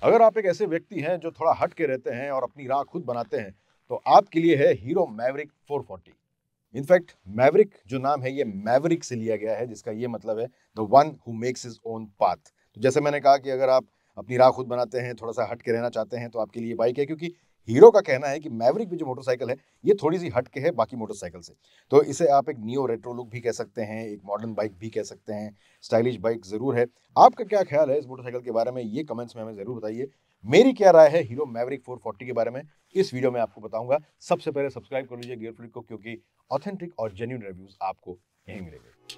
अगर आप एक ऐसे व्यक्ति हैं जो थोड़ा हट के रहते हैं और अपनी राह खुद बनाते हैं, तो आपके लिए है हीरो मैवरिक 440। इनफैक्ट मैवरिक जो नाम है ये मैवरिक से लिया गया है, जिसका ये मतलब है the one who makes his own path. तो जैसे मैंने कहा कि अगर आप अपनी राह खुद बनाते हैं, थोड़ा सा हट के रहना चाहते हैं, तो आपके लिए बाइक है, क्योंकि हीरो का कहना है कि मैवरिक भी जो मोटरसाइकिल है ये थोड़ी सी हट के है बाकी मोटरसाइकिल से। तो इसे आप एक नियो रेट्रो लुक भी कह सकते हैं, एक मॉडर्न बाइक भी कह सकते हैं, स्टाइलिश बाइक जरूर है। आपका क्या ख्याल है इस मोटरसाइकिल के बारे में, ये कमेंट्स में हमें जरूर बताइए। मेरी क्या राय है हीरो मैवरिक 440 के बारे में, इस वीडियो में आपको बताऊंगा। सबसे पहले सब्सक्राइब कर लीजिए गियर फ्लिक को, क्योंकि ऑथेंटिक और जेन्युइन रिव्यूज आपको यहीं मिलेंगे।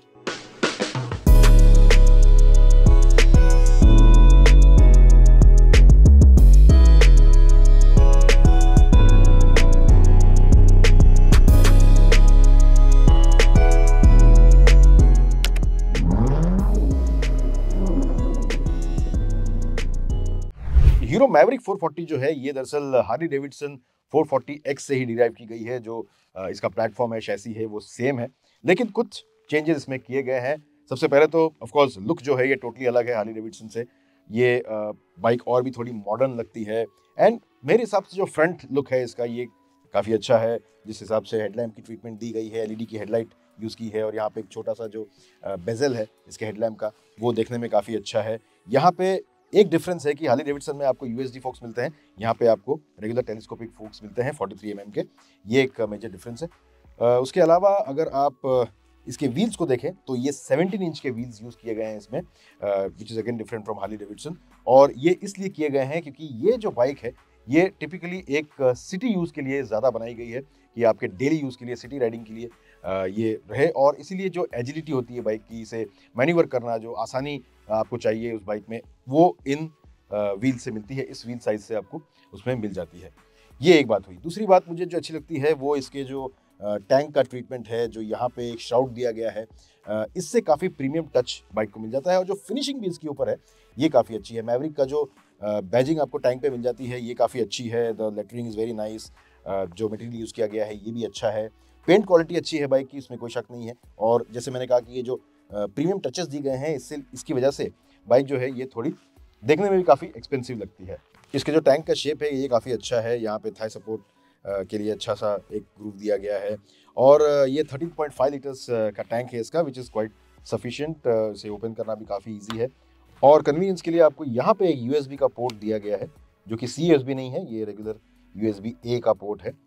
हीरो मैवरिक 440 जो है ये दरअसल हार्ली डेविडसन 440X से ही डिराइव की गई है। जो इसका प्लेटफॉर्म है, शैसी है, वो सेम है, लेकिन कुछ चेंजेस इसमें किए गए हैं। सबसे पहले तो ऑफ कोर्स लुक जो है ये टोटली अलग है हार्ली डेविडसन से। ये बाइक और भी थोड़ी मॉडर्न लगती है, एंड मेरे हिसाब से जो फ्रंट लुक है इसका ये काफ़ी अच्छा है। जिस हिसाब से हेडलैम्प की ट्रीटमेंट दी गई है, एलईडी की हेडलाइट यूज़ की है, और यहाँ पे एक छोटा सा जो बेजल है इसके हेडलैम्प का, वो देखने में काफ़ी अच्छा है। यहाँ पे एक डिफरेंस है कि हार्ली डेविडसन में आपको यूएसडी फोक्स मिलते हैं, यहाँ पे आपको रेगुलर टेलीस्कोपिक फोक्स मिलते हैं 43 mm के। ये एक मेजर डिफरेंस है। उसके अलावा अगर आप इसके व्हील्स को देखें तो ये 17 इंच के व्हील्स यूज़ किए गए हैं इसमें, which is again different from Harley Davidson. और ये इसलिए किए गए हैं क्योंकि ये जो बाइक है ये टिपिकली एक सिटी यूज़ के लिए ज़्यादा बनाई गई है, कि आपके डेली यूज़ के लिए, सिटी राइडिंग के लिए ये रहे। और इसीलिए जो एजिलिटी होती है बाइक की, इसे मैन्यूवर करना, जो आसानी आपको चाहिए उस बाइक में, वो इन व्हील से मिलती है, इस व्हील साइज से आपको उसमें मिल जाती है। ये एक बात हुई। दूसरी बात मुझे जो अच्छी लगती है वो इसके जो टैंक का ट्रीटमेंट है, जो यहाँ पे एक श्राउड दिया गया है, इससे काफ़ी प्रीमियम टच बाइक को मिल जाता है। और जो फिनिशिंग भी इसके ऊपर है ये काफ़ी अच्छी है। मैवरिक का जो बैजिंग आपको टैंक पे मिल जाती है ये काफ़ी अच्छी है। The lettering is very nice. जो मटेरियल यूज़ किया गया है ये भी अच्छा है। पेंट क्वालिटी अच्छी है बाइक की, इसमें कोई शक नहीं है। और जैसे मैंने कहा कि ये जो प्रीमियम टचेस दी गए हैं, इससे इसकी वजह से बाइक जो है ये थोड़ी देखने में भी काफ़ी एक्सपेंसिव लगती है। इसके जो टैंक का शेप है ये काफ़ी अच्छा है। यहाँ पे थाई सपोर्ट के लिए अच्छा सा एक ग्रूव दिया गया है। और ये 13.5 लीटर्स का टैंक है इसका, विच इज़ क्वाइट सफिशिएंट। इसे ओपन करना भी काफ़ी ईजी है। और कन्वीनियंस के लिए आपको यहाँ पे एक USB का पोर्ट दिया गया है, जो कि C USB नहीं है, ये रेगुलर USB A का पोर्ट है।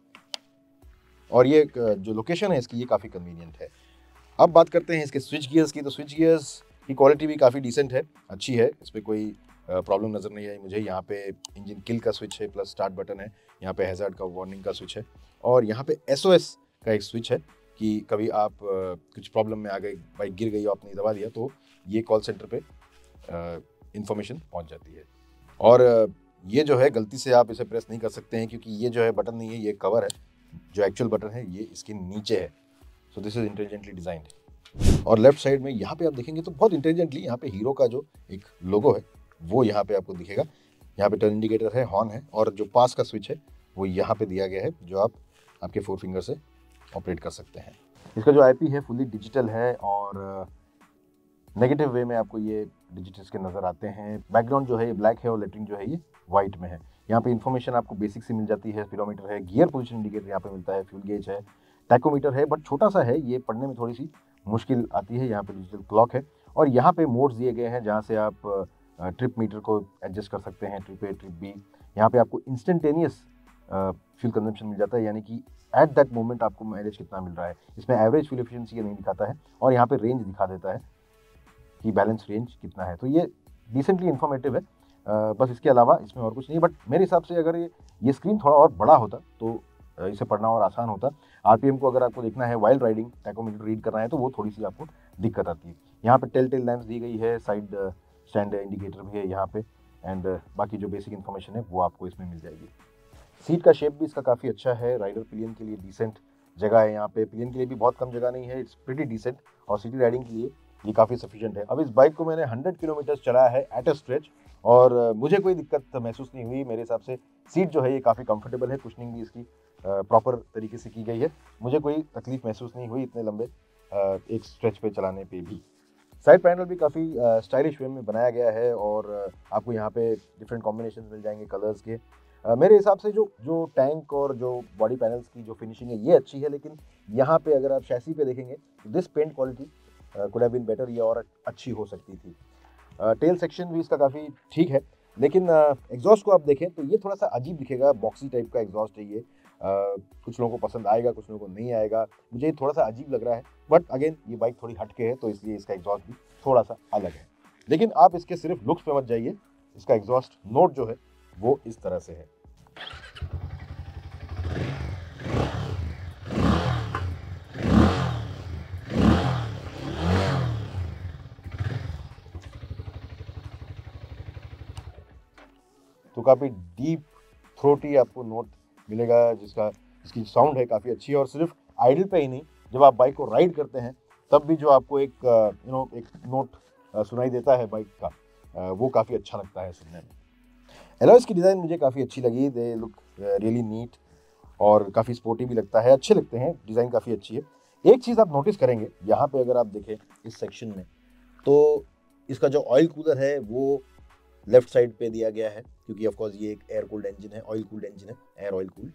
और ये जो लोकेशन है इसकी ये काफ़ी कन्वीनियंट है। अब बात करते हैं इसके स्विच गियर्स की। तो स्विच गियर्स की क्वालिटी भी काफ़ी डिसेंट है, अच्छी है, इस पर कोई प्रॉब्लम नज़र नहीं आई मुझे। यहाँ पे इंजन किल का स्विच है, प्लस स्टार्ट बटन है। यहाँ पे हैज़ार्ड का वार्निंग का स्विच है, और यहाँ पे SOS का एक स्विच है कि कभी आप कुछ प्रॉब्लम में आ गए, बाइक गिर गई, आपने दबा दिया, तो ये कॉल सेंटर पे इंफॉर्मेशन पहुँच जाती है। और ये जो है गलती से आप इसे प्रेस नहीं कर सकते हैं, क्योंकि ये जो है बटन नहीं है, ये कवर है। जो एक्चुअल बटन है ये इसके नीचे है। So this is intelligently designed. और लेफ्ट साइड में यहाँ पे आप देखेंगे तो बहुत इंटेलिजेंटली यहाँ पे हीरो का जो एक लोगो है वो यहाँ पे आपको दिखेगा। यहाँ पे टर्न इंडिकेटर है, हॉर्न है, और जो पास का स्विच है वो यहाँ पे दिया गया है, जो आप आपके 4 फिंगर से ऑपरेट कर सकते हैं। इसका जो IP है फुली डिजिटल है, और नेगेटिव वे में आपको ये डिजिटल्स के नज़र आते हैं। बैकग्राउंड जो है ये ब्लैक है, और लेटरिंग जो है ये वाइट में है। यहाँ पे इन्फॉर्मेशन आपको बेसिक से मिल जाती है। स्पीडोमीटर है, गियर पोजीशन इंडिकेटर यहाँ पे मिलता है, फ्यूल गेज है, टैकोमीटर है, बट छोटा सा है, ये पढ़ने में थोड़ी सी मुश्किल आती है। यहाँ पे डिजिटल क्लॉक है, और यहाँ पे मोड्स दिए गए हैं जहाँ से आप ट्रिप मीटर को एडजस्ट कर सकते हैं, ट्रिप A, ट्रिप B। यहाँ पे आपको इंस्टेंटेनियस फ्यूल कंजम्पशन मिल जाता है, यानी कि एट दैट मोमेंट आपको माइलेज कितना मिल रहा है। इसमें एवरेज फ्यूल एफिशिएंसी ये नहीं दिखाता है, और यहाँ पे रेंज दिखा देता है कि बैलेंस रेंज कितना है। तो ये डिसेंटली इन्फॉर्मेटिव है। बस इसके अलावा इसमें और कुछ नहीं। बट मेरे हिसाब से अगर ये स्क्रीन थोड़ा और बड़ा होता तो इसे पढ़ना और आसान होता। RPM को अगर आपको देखना है, वाइल्ड राइडिंग टैकोमीटर रीड करना है, तो वो थोड़ी सी आपको दिक्कत आती है। यहाँ पे टेल लैंप्स दी गई है, साइड स्टैंड इंडिकेटर भी है यहाँ पे, एंड बाकी जो बेसिक इन्फॉर्मेशन है वो आपको इसमें मिल जाएगी। सीट का शेप भी इसका काफ़ी अच्छा है। राइडर पिलियन के लिए डिसेंट जगह है यहाँ पे, पिलियन के लिए भी बहुत कम जगह नहीं है, इट्स प्रीटी डिसेंट, और सिटी राइडिंग के लिए ये काफ़ी सफिशिएंट है। अब इस बाइक को मैंने 100 किलोमीटर चलाया है एट अ स्ट्रेच, और मुझे कोई दिक्कत महसूस नहीं हुई। मेरे हिसाब से सीट जो है ये काफ़ी कंफर्टेबल है, कुशनिंग भी इसकी प्रॉपर तरीके से की गई है। मुझे कोई तकलीफ महसूस नहीं हुई इतने लंबे एक स्ट्रेच पे चलाने पे भी। साइड पैनल भी काफ़ी स्टाइलिश वे में बनाया गया है और आपको यहाँ पे डिफरेंट कॉम्बिनेशन मिल जाएंगे कलर्स के। मेरे हिसाब से जो जो टैंक और जो बॉडी पैनल्स की जो फिनिशिंग है ये अच्छी है, लेकिन यहाँ पे अगर आप शैसी पे देखेंगे तो this paint quality could have been better, ये और अच्छी हो सकती थी। टेल सेक्शन भी इसका काफ़ी ठीक है, लेकिन एग्जॉस्ट को आप देखें तो ये थोड़ा सा अजीब दिखेगा, बॉक्सी टाइप का एग्जॉस्ट है ये। कुछ लोगों को पसंद आएगा, कुछ लोगों को नहीं आएगा, मुझे ये थोड़ा सा अजीब लग रहा है। बट अगेन ये बाइक थोड़ी हटके है तो इसलिए इसका एग्जॉस्ट भी थोड़ा सा अलग है। लेकिन आप इसके सिर्फ लुक्स पे मत जाइए, इसका एग्जॉस्ट नोट जो है वो इस तरह से है। तो काफ़ी डीप थ्रोटी आपको नोट मिलेगा, जिसकी साउंड है काफ़ी अच्छी है। और सिर्फ आइडल पे ही नहीं, जब आप बाइक को राइड करते हैं तब भी जो आपको एक एक नोट सुनाई देता है बाइक का, वो काफ़ी अच्छा लगता है सुनने में। एलॉयज़ की डिज़ाइन मुझे काफ़ी अच्छी लगी, दे लुक रियली नीट और काफ़ी स्पोर्टी भी लगता है, अच्छे लगते हैं, डिज़ाइन काफ़ी अच्छी है। एक चीज़ आप नोटिस करेंगे यहाँ पे, अगर आप देखें इस सेक्शन में, तो इसका जो ऑयल कूलर है वो लेफ्ट साइड पे दिया गया है, क्योंकि ऑफ कोर्स ये एक एयर कूल्ड इंजन है, ऑयल कूल्ड इंजन है, एयर ऑयल कूल्ड।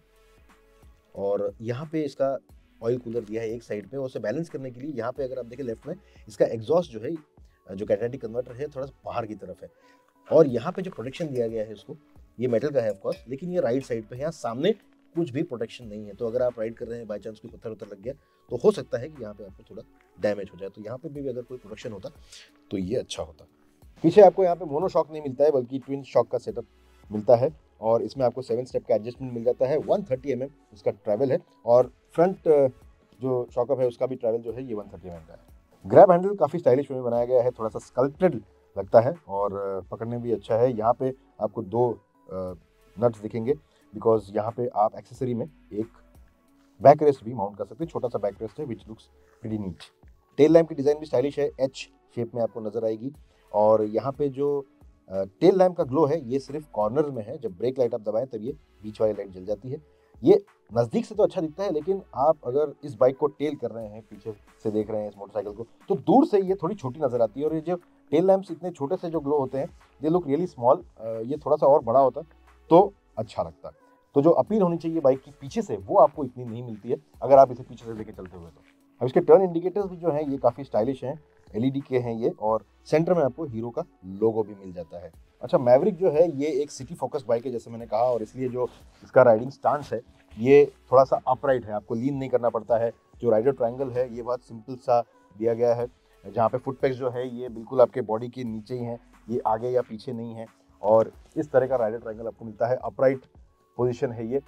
और यहाँ पे इसका ऑयल कूलर दिया है एक साइड पे, और उसे बैलेंस करने के लिए यहाँ पे अगर आप देखें लेफ्ट में, इसका एग्जॉस्ट जो है, जो कैटालिटिक कन्वर्टर है, थोड़ा सा बाहर की तरफ है। और यहाँ पे जो प्रोटेक्शन दिया गया है इसको, ये मेटल का है ऑफ कोर्स, लेकिन ये राइट साइड पे है, यहाँ सामने कुछ भी प्रोटेक्शन नहीं है। तो अगर आप राइड कर रहे हैं, बाई चांस कोई पत्थर उत्थर लग गया तो हो सकता है कि यहाँ पे आपको थोड़ा डैमेज हो जाए, तो यहाँ पे भी अगर कोई प्रोटेक्शन होता तो ये अच्छा होता। पीछे आपको यहाँ पे मोनो शॉक नहीं मिलता है, बल्कि ट्विन शॉक का सेटअप मिलता है, और इसमें आपको 7 स्टेप का एडजस्टमेंट मिल जाता है। 130 mm इसका ट्रैवल है, और फ्रंट जो शॉकअप है उसका भी ट्रैवल जो है ये 130 mm का है। ग्रैब हैंडल काफ़ी स्टाइलिश में बनाया गया है, थोड़ा सा स्कल्प्टेड लगता है, और पकड़ने भी अच्छा है। यहाँ पे आपको 2 नट्स दिखेंगे, बिकॉज यहाँ पे आप एक्सेसरी में एक बैक रेस्ट भी माउंट कर सकते हैं, छोटा सा बैक रेस्ट है, which looks pretty neat. Tail lamp की डिज़ाइन भी स्टाइलिश है, एच शेप में आपको नजर आएगी। और यहाँ पे जो टेल लैम्प का ग्लो है ये सिर्फ कॉर्नर में है, जब ब्रेक लाइट आप दबाएं तब ये बीच वाली लाइट जल जाती है। ये नज़दीक से तो अच्छा दिखता है, लेकिन आप अगर इस बाइक को टेल कर रहे हैं, पीछे से देख रहे हैं इस मोटरसाइकिल को, तो दूर से ये थोड़ी छोटी नजर आती है। और ये जो टेल लैम्प्स इतने छोटे से जो ग्लो होते हैं, दे लुक रियली स्मॉल। ये थोड़ा सा और बड़ा होता तो अच्छा लगता। तो जो अपील होनी चाहिए बाइक की पीछे से, वो आपको इतनी नहीं मिलती है अगर आप इसे पीछे से लेके चलते हुए। तो अब इसके टर्न इंडिकेटर्स भी जो हैं ये काफ़ी स्टाइलिश हैं, एलईडी के हैं ये, और सेंटर में आपको हीरो का लोगो भी मिल जाता है। अच्छा, मैवरिक जो है ये एक सिटी फोकस बाइक है, जैसे मैंने कहा, और इसलिए जो इसका राइडिंग स्टांस है ये थोड़ा सा अपराइट है, आपको लीन नहीं करना पड़ता है। जो राइडर ट्रायंगल है ये बहुत सिंपल सा दिया गया है, जहाँ पे फुट पैक्स जो है ये बिल्कुल आपके बॉडी के नीचे ही हैं, ये आगे या पीछे नहीं है। और इस तरह का राइडर ट्रायंगल आपको मिलता है, अपराइट पोजीशन है ये।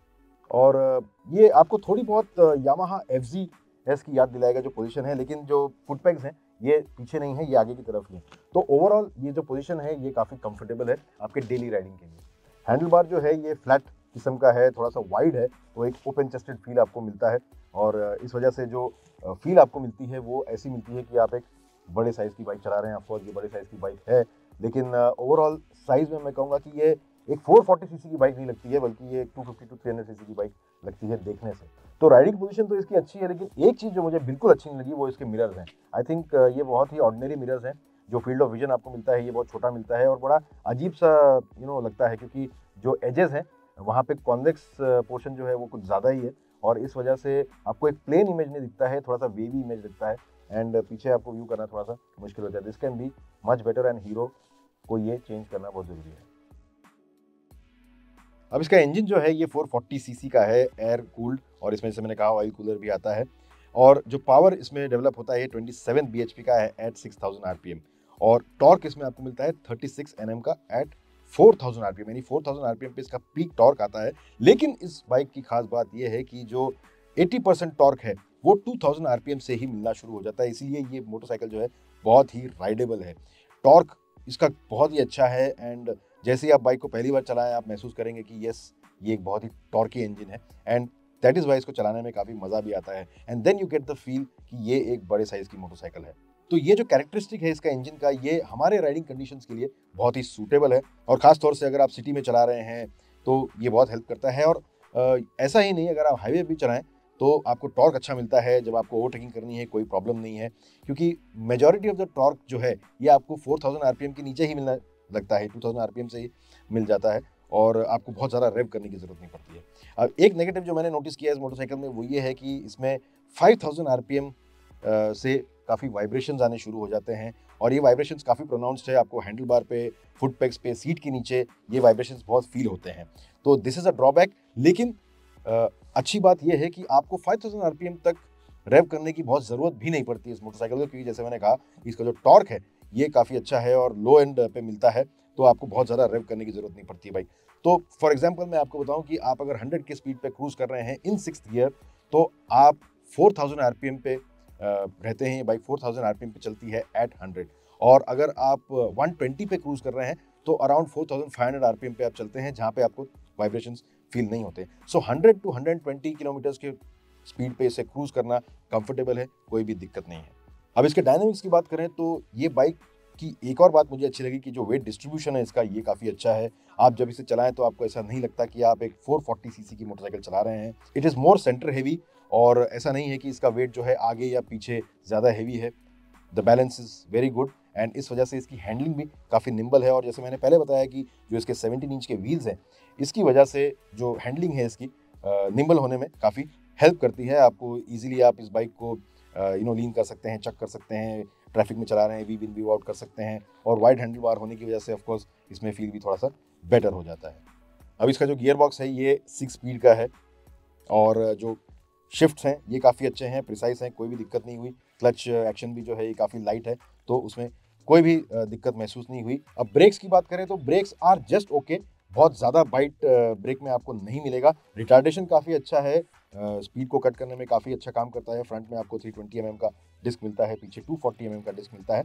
और ये आपको थोड़ी बहुत यामाहा FZS की याद दिलाएगा जो पोजीशन है, लेकिन जो फुट पैक्स हैं ये पीछे नहीं है, ये आगे की तरफ ही है। तो ओवरऑल ये जो पोजीशन है ये काफ़ी कंफर्टेबल है आपके डेली राइडिंग के लिए। हैंडल बार जो है ये फ्लैट किस्म का है, थोड़ा सा वाइड है, तो एक ओपन चेस्टेड फील आपको मिलता है। और इस वजह से जो फील आपको मिलती है वो ऐसी मिलती है कि आप एक बड़े साइज़ की बाइक चला रहे हैं। ऑफकोर्स ये बड़े साइज़ की बाइक है, लेकिन ओवरऑल साइज़ में मैं कहूँगा कि ये एक 440 सीसी की बाइक नहीं लगती है, बल्कि ये 250 to 300 सीसी की बाइक लगती है देखने से। तो राइडिंग पोजीशन तो इसकी अच्छी है, लेकिन एक चीज़ जो मुझे बिल्कुल अच्छी नहीं लगी वो इसके मिरर्स हैं। आई थिंक ये बहुत ही ऑर्डिनरी मिरर्स हैं। जो फील्ड ऑफ विजन आपको मिलता है ये बहुत छोटा मिलता है, और बड़ा अजीब सा लगता है, क्योंकि जो एजेस हैं वहाँ पे कॉन्वेक्स पोर्शन जो है वो कुछ ज़्यादा ही है, और इस वजह से आपको एक प्लेन इमेज नहीं दिखता है, थोड़ा सा वेवी इमेज दिखता है, एंड पीछे आपको व्यू करना थोड़ा सा मुश्किल हो जाता है। This can be much better, and Hero को ये चेंज करना बहुत ज़रूरी है। अब इसका इंजन जो है ये 440 सीसी का है, एयर कूल्ड, और इसमें जैसे मैंने कहा ऑयल कूलर भी आता है। और जो पावर इसमें डेवलप होता है ये 27 bhp का है एट 6000 rpm, और टॉर्क इसमें आपको मिलता है 36 Nm का एट 4000 rpm, यानी 4000 rpm पे इसका पीक टॉर्क आता है। लेकिन इस बाइक की खास बात यह है कि जो 80% टॉर्क है वो 2000 rpm से ही मिलना शुरू हो जाता है, इसीलिए ये मोटरसाइकिल जो है बहुत ही राइडेबल है। टॉर्क इसका बहुत ही अच्छा है, एंड जैसे ही आप बाइक को पहली बार चलाएं आप महसूस करेंगे कि यस, ये एक बहुत ही टॉर्की इंजन है, एंड दैट इज़ वाई इसको चलाने में काफ़ी मज़ा भी आता है, and then you get the feel कि ये एक बड़े साइज़ की मोटरसाइकिल है। तो ये जो कैरेक्टरिस्टिक है इसका इंजन का, ये हमारे राइडिंग कंडीशंस के लिए बहुत ही सूटेबल है, और ख़ास तौर से अगर आप सिटी में चला रहे हैं तो ये बहुत हेल्प करता है। और ऐसा ही नहीं, अगर आप हाईवे भी चलाएं तो आपको टॉर्क अच्छा मिलता है। जब आपको ओवरटेकिंग करनी है कोई प्रॉब्लम नहीं है, क्योंकि मेजॉरिटी ऑफ द टॉर्क जो है ये आपको 4000 आरपीएम के नीचे ही मिलना लगता है, 2000 आरपीएम से ही मिल जाता है और आपको बहुत ज़्यादा रेव करने की ज़रूरत नहीं पड़ती है। अब एक नेगेटिव जो मैंने नोटिस किया है इस मोटरसाइकिल में वो ये है कि इसमें 5000 आरपीएम से काफ़ी वाइब्रेशंस आने शुरू हो जाते हैं और ये वाइब्रेशंस काफ़ी प्रोनाउंस्ड है। आपको हैंडल बार पे, फुट पेग्स पे, सीट के नीचे ये वाइब्रेशंस बहुत फील होते हैं, तो दिस इज़ अ ड्रॉबैक। लेकिन अच्छी बात यह है कि आपको 5000 आरपीएम तक रेव करने की बहुत ज़रूरत भी नहीं पड़ती इस मोटरसाइकिल को, क्योंकि जैसे मैंने कहा इसका जो टॉर्क है ये काफ़ी अच्छा है और लो एंड पे मिलता है, तो आपको बहुत ज़्यादा रेव करने की ज़रूरत नहीं पड़ती है भाई। तो फॉर एग्जांपल मैं आपको बताऊं कि आप अगर 100 की स्पीड पे क्रूज कर रहे हैं इन 6th गियर, तो आप 4000 आरपीएम पे रहते हैं। ये बाइक 4000 आरपीएम पे चलती है एट 100, और अगर आप 120 पे क्रूज कर रहे हैं तो अराउंड 4500 आरपीएम पे आप चलते हैं, जहाँ पे आपको वाइब्रेशंस फील नहीं होते। सो 100 टू 120 किलोमीटर्स के स्पीड पे इसे क्रूज करना कंफर्टेबल है, कोई भी दिक्कत नहीं है। अब इसके डायनामिक्स की बात करें तो ये बाइक की एक और बात मुझे अच्छी लगी कि जो वेट डिस्ट्रीब्यूशन है इसका ये काफ़ी अच्छा है। आप जब इसे चलाएं तो आपको ऐसा नहीं लगता कि आप एक 440 सीसी की मोटरसाइकिल चला रहे हैं। It is more centre heavy, और ऐसा नहीं है कि इसका वेट जो है आगे या पीछे ज़्यादा हेवी है। The balance is very good and इस वजह से इसकी हैंडलिंग भी काफ़ी निम्बल है। और जैसे मैंने पहले बताया कि जो इसके 17 इंच के व्हील्स हैं, इसकी वजह से जो हैंडलिंग है इसकी निम्बल होने में काफ़ी हेल्प करती है। आपको ईजिली आप इस बाइक को लीन कर सकते हैं, चक कर सकते हैं, ट्रैफिक में चला रहे हैं वीव इन वीव आउट कर सकते हैं, और वाइड हैंडल बार होने की वजह से ऑफकोर्स इसमें फील भी थोड़ा सा बेटर हो जाता है। अब इसका जो गियर बॉक्स है ये 6 स्पीड का है, और जो शिफ्ट्स हैं ये काफ़ी अच्छे हैं, प्रिसाइज हैं, कोई भी दिक्कत नहीं हुई। क्लच एक्शन भी जो है ये काफ़ी लाइट है, तो उसमें कोई भी दिक्कत महसूस नहीं हुई। अब ब्रेक्स की बात करें तो ब्रेक्स आर जस्ट ओके, बहुत ज़्यादा बाइट ब्रेक में आपको नहीं मिलेगा। रिटार्डेशन काफ़ी अच्छा है, स्पीड को कट करने में काफ़ी अच्छा काम करता है। फ्रंट में आपको 320 mm का डिस्क मिलता है, पीछे 240 mm का डिस्क मिलता है।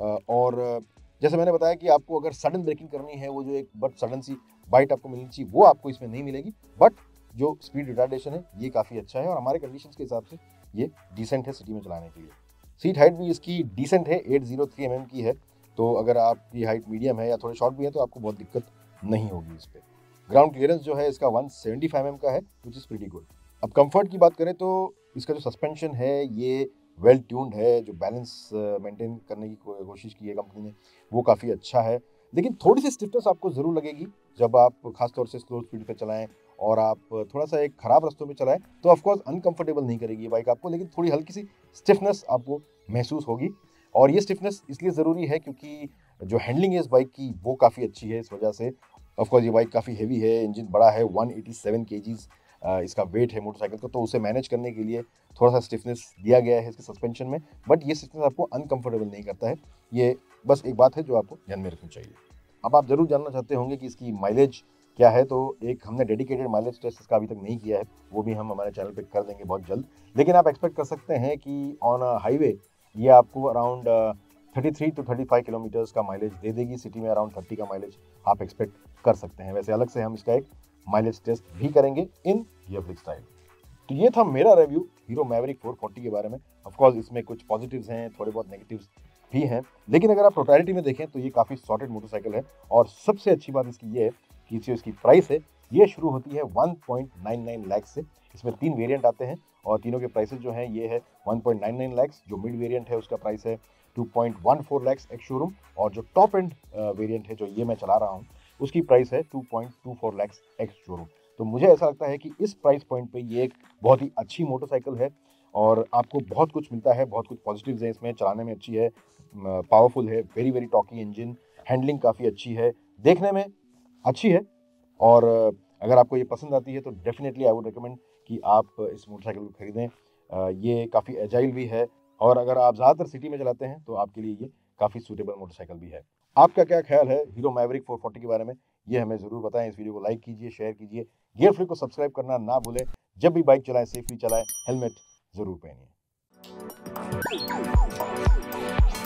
और जैसे मैंने बताया कि आपको अगर सडन ब्रेकिंग करनी है, वो जो एक बट सडन सी बाइट आपको मिलनी चाहिए वो आपको इसमें नहीं मिलेगी, बट जो स्पीड रिटार्डेशन है ये काफ़ी अच्छा है और हमारे कंडीशंस के हिसाब से ये डिसेंट है सिटी में चलाने के लिए। सीट हाइट भी इसकी डिसेंट है, 803 mm की है, तो अगर आपकी हाइट मीडियम है या थोड़े शॉर्ट भी है तो आपको बहुत दिक्कत नहीं होगी इस पर। ग्राउंड क्लियरंस जो है इसका 175 mm का है, विच इज़ प्रीटी गुड। अब कंफर्ट की बात करें तो इसका जो सस्पेंशन है ये वेल ट्यून्ड है, जो बैलेंस मेंटेन करने की कोशिश की है कंपनी ने वो काफ़ी अच्छा है। लेकिन थोड़ी सी स्टिफनेस आपको ज़रूर लगेगी जब आप खासतौर से स्लो स्पीड पे चलाएं और आप थोड़ा सा एक ख़राब रास्तों में चलाएं, तो ऑफकोर्स अनकंफर्टेबल नहीं करेगी ये बाइक आपको, लेकिन थोड़ी हल्की सी स्टिफनेस आपको महसूस होगी। और ये स्टिफनेस इसलिए ज़रूरी है क्योंकि जो हैंडलिंग है इस बाइक की वो काफ़ी अच्छी है। इस वजह से ऑफकोर्स ये बाइक काफ़ी हेवी है, इंजन बड़ा है, 187 kgs इसका वेट है मोटरसाइकिल का, तो उसे मैनेज करने के लिए थोड़ा सा स्टिफनेस दिया गया है इसके सस्पेंशन में, बट ये स्टिफनेस आपको अनकंफर्टेबल नहीं करता है। ये बस एक बात है जो आपको ध्यान में रखनी चाहिए। अब आप ज़रूर जानना चाहते होंगे कि इसकी माइलेज क्या है, तो एक हमने डेडिकेटेड माइलेज टेस्ट इसका अभी तक नहीं किया है, वो भी हम हमारे चैनल पे कर देंगे बहुत जल्द। लेकिन आप एक्सपेक्ट कर सकते हैं कि ऑन अ हाईवे ये आपको अराउंड 33 टू 35 किलोमीटर्स का माइलेज दे देगी। सिटी में अराउंड 30 का माइलेज आप एक्सपेक्ट कर सकते हैं। वैसे अलग से हम इसका एक माइलेज टेस्ट भी करेंगे इन गियरफ्लिक्स स्टाइल। तो ये था मेरा रिव्यू हीरो मैवरिक 440 के बारे में। ऑफकोर्स इसमें कुछ पॉजिटिव्स हैं, थोड़े बहुत नेगेटिव्स भी हैं, लेकिन अगर आप टोटलिटी में देखें तो ये काफ़ी सॉर्टेड मोटरसाइकिल है। और सबसे अच्छी बात इसकी ये है कि जो इसकी प्राइस है ये शुरू होती है 1.99 लाख से। इसमें 3 वेरिएंट आते हैं और तीनों के प्राइसेस जो हैं ये है 1.99 लाख, जो मिड वेरिएंट है उसका प्राइस है 2.14 लाख एक्स शोरूम, और जो टॉप एंड वेरिएंट है जो ये मैं चला रहा हूँ उसकी प्राइस है 2.24 लाख एक्स शोरूम। तो मुझे ऐसा लगता है कि इस प्राइस पॉइंट पे ये एक बहुत ही अच्छी मोटरसाइकिल है और आपको बहुत कुछ मिलता है, बहुत कुछ पॉजिटिव्स हैं इसमें। चलाने में अच्छी है, पावरफुल है, very very torquey engine, handling काफ़ी अच्छी है, देखने में अच्छी है। और अगर आपको ये पसंद आती है तो डेफिनेटली आई वुड रिकमेंड कि आप इस मोटरसाइकिल को खरीदें। ये काफ़ी एजाइल भी है और अगर आप ज़्यादातर सिटी में चलाते हैं तो आपके लिए ये काफ़ी सूटेबल मोटरसाइकिल भी है। आपका क्या ख्याल है हीरो मैवरिक 440 के बारे में, ये हमें ज़रूर बताएं। इस वीडियो को लाइक कीजिए, शेयर कीजिए, गियर फ्लिक को सब्सक्राइब करना ना भूलें। जब भी बाइक चलाएं सेफली चलाएं, हेलमेट ज़रूर पहनिए।